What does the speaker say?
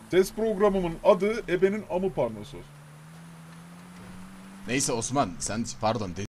Test programımın adı ebenin amı parnosu. Neyse Osman sen pardon